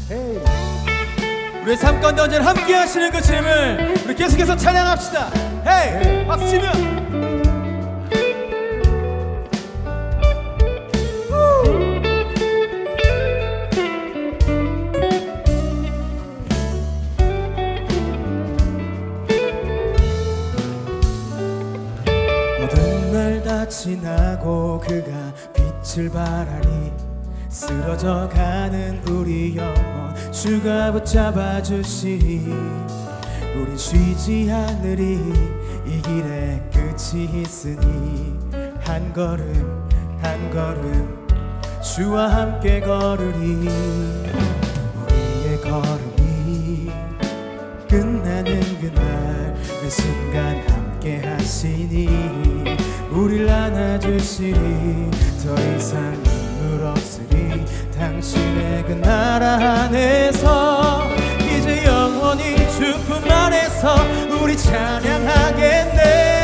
우리의 삶 가운데 언제나 함께 하시는 그 주님을 우리 계속해서 찬양합시다. 헤이! 박수 치면 모든 날 다 지나고 그가 빛을 발하니 쓰러져 가는 우리 영혼 주가 붙잡아 주시니 우린 쉬지 않으리 이 길에 끝이 있으니 한 걸음 한 걸음 주와 함께 걸으리 우리의 걸음이 끝나는 그날 그 순간 함께 하시니 우릴 안아주시니 더 이상 눈물 없으리 당신의 그 나라 안에서 이제 영원히 주 품 안에서 우리 찬양하겠네.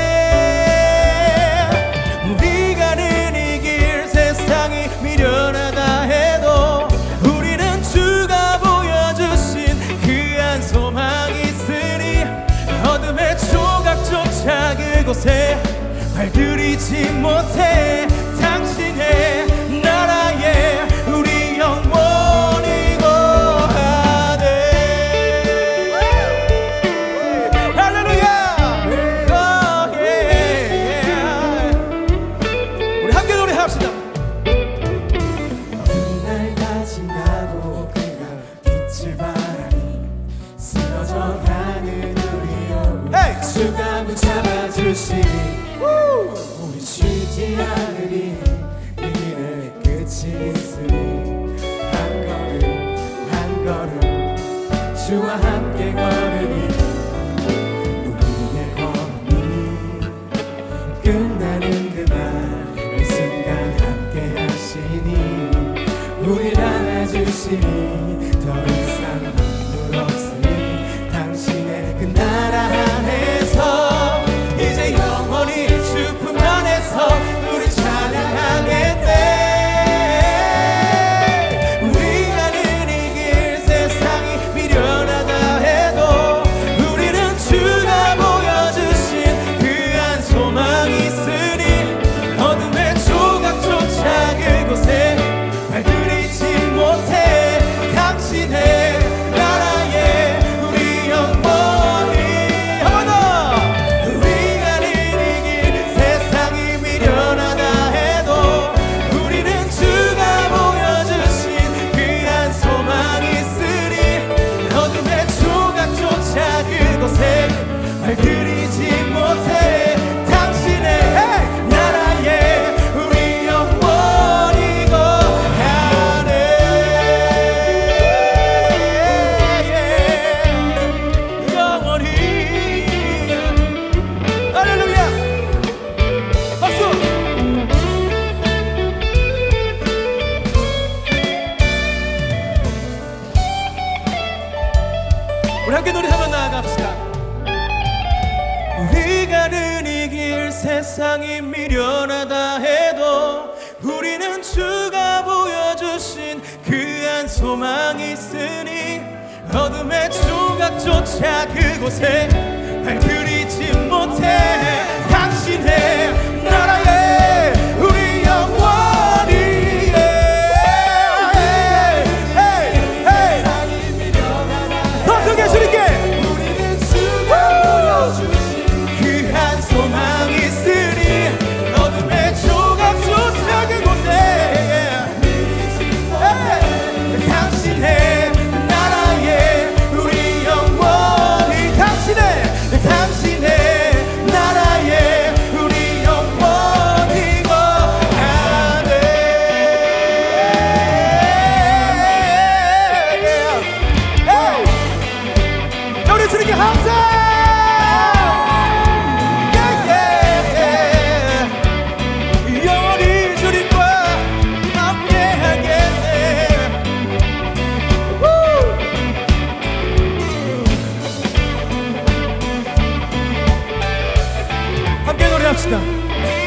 우리 가는 이 길 세상이 미련하다 해도 우리는 주가 보여주신 그 한 소망이 있으니 어둠의 조각조차 그곳에 발들이지 못해 당신의 나라에 우리 영원히 거하네. 할렐루야. 우리 함께 노래합시다. 모든 날 다 지나고 그가 빛을 발하니 쓰러져 가는 우리 영혼 주가 붙잡아 주시니 우리 쉬지 않으리 이 길에 끝이 있으니 한 걸음 한 걸음 주와 함께 걸으니 우리의 걸음이 끝나는 그날 그 순간 함께 하시니 우릴 안아주시니 더 이상 눈물 없으니 당신의 그 나라 안에서 이제 영원히 주품 안에서 우리 찬양하겠네. 우리 가는 이 길 세상이 미련하다 해도 우리는 주가 보여주신 그 한 소망이 있으니 어둠의 조각조차 그곳에 발들이지 못해 당신의 나라에 우리 영원히 한 번 더 우리 가는 이 길 세상이 미련하다 해도 우리는 주가 보여주신 그 한 소망이 있으니 어둠의 조각조차 그곳에 발들이지 못해 당신의 나라에 우리 영원히 거하네. 영원히. 할렐루야. 박수. 우리 함께 노래 한번 나아갑시다. 우리 가는 이 길 세상이 미련하다 해도 우리는 주가 보여주신 그 한 소망이 있으니 어둠의 조각조차 그곳에 발들이지 못해 당신의 나라에 우리 영원히 더 크게 주님께 우리는 주가 보여주신 그 한 소망이 있으니 어둠의 조각조차 그곳에 당신의 나라에 우리 영원히 당신의 나라에 우리 영원히 거하네. 자, 우리 주님께 감사. 영원히 주님과 함께하겠네. 함께 노래합시다.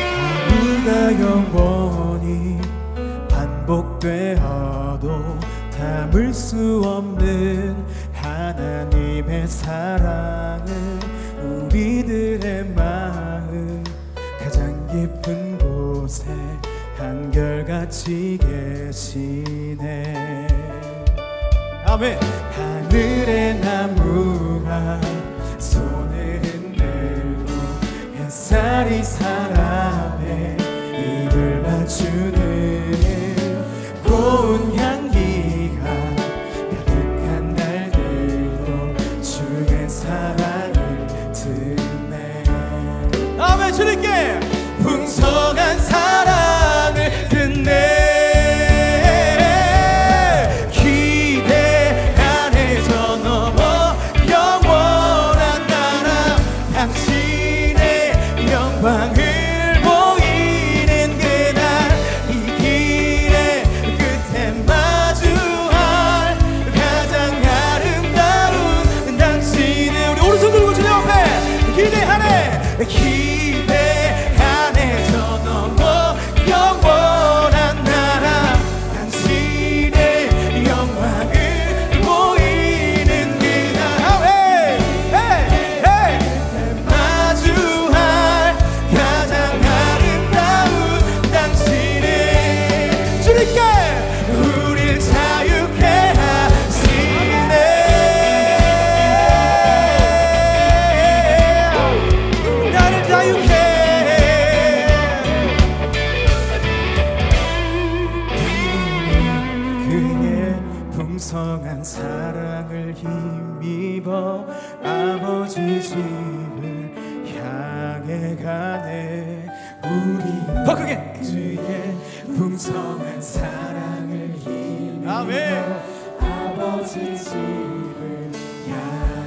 우리가 영원히 반복되어도 담을 수 없는 하나님의 사랑은 우리들의 마음 가장 깊은 곳에 한결같이 계시네. 아멘. 하늘의 나무가 손을 흔들고 햇살이 사람의 입을 맞추는 고운 향기가 가득한 날들도 주의 사랑을 듣네. 아멘. 주님께 풍성한 사랑을 듣네. 영광을 보이는 그날 이 길의 끝에 마주할 가장 아름다운 당신을 우리 오른손 들고 주님 앞에 기대하네. 기대하네. 저 넘어 영원한 나라 당신의 영광을 보이는 그날 마주할 가장 아름다운 당신의 주님께 우릴 자유케 하시네. 나를 자유케. 그의 풍성한 사랑을 힘입어 아버지 집을 향해 가네. 우리 더 크게. 주의 풍성한 사랑을 힘입어 아멘. 아버지 집을 향해